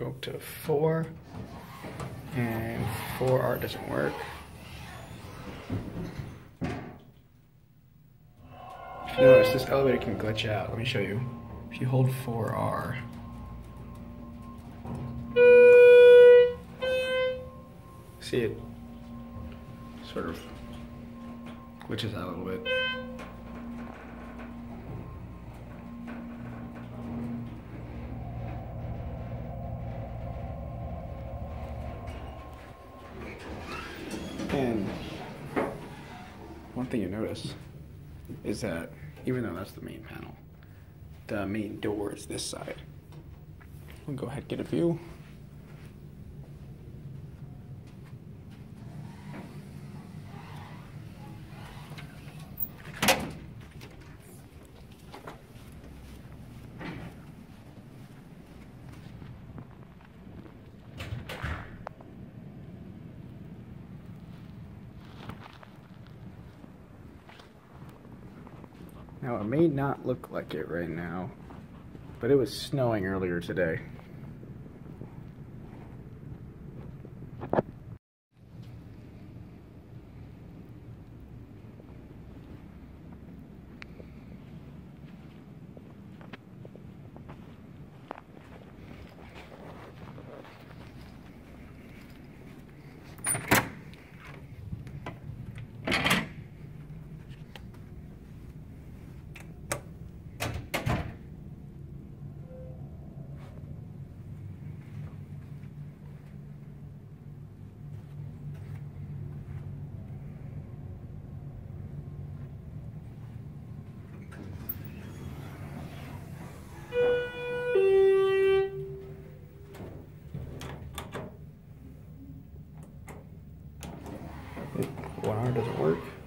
go to 4, and 4R doesn't work. If you notice, this elevator can glitch out. Let me show you. If you hold 4R, see it sort of glitches out a little bit. And one thing you notice is that even though that's the main panel, the main door is this side. We'll go ahead and get a view. Now, it may not look like it right now, but it was snowing earlier today. One arm doesn't work.